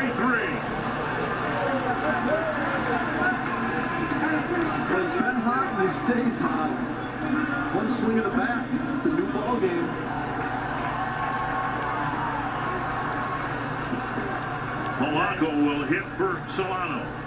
33. Well, it's been hot and he stays hot. One swing of the bat, it's a new ball game. Polanco will hit for Solano.